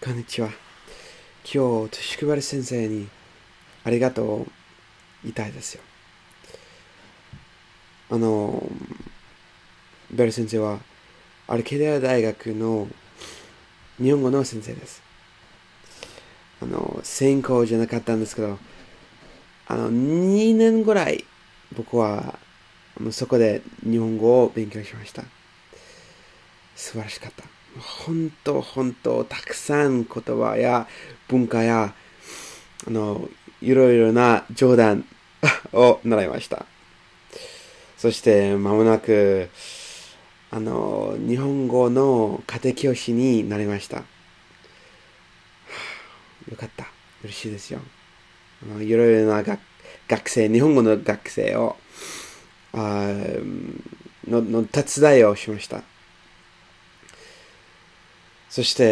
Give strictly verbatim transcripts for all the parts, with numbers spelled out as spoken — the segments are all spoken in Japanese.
こんにちは。今日、しくばり先生にありがとう言いたいですよ。あの、ベル先生はアルケデア大学の日本語の先生です。あの、専攻じゃなかったんですけど、あの、にねんぐらい僕はあのそこで日本語を勉強しました。素晴らしかった。本当本当たくさん言葉や文化やあのいろいろな冗談を習いました。そして間もなくあの日本語の家庭教師になりました。よかった。嬉しいですよ。あのいろいろな学学生、日本語の学生をあのの手伝いをしました。そして、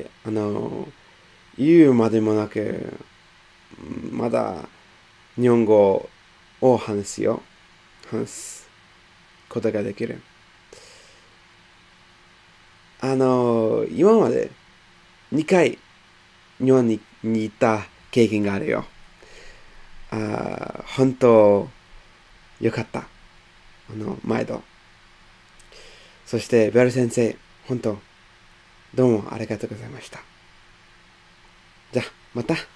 あの、言うまでもなく、まだ日本語を話すよ。話すことができる。あの、今までにかい日本にに行った経験があるよ。あ本当、よかった。あの、毎度。そして、ベル先生、本当、どうもありがとうございました。じゃあ、また。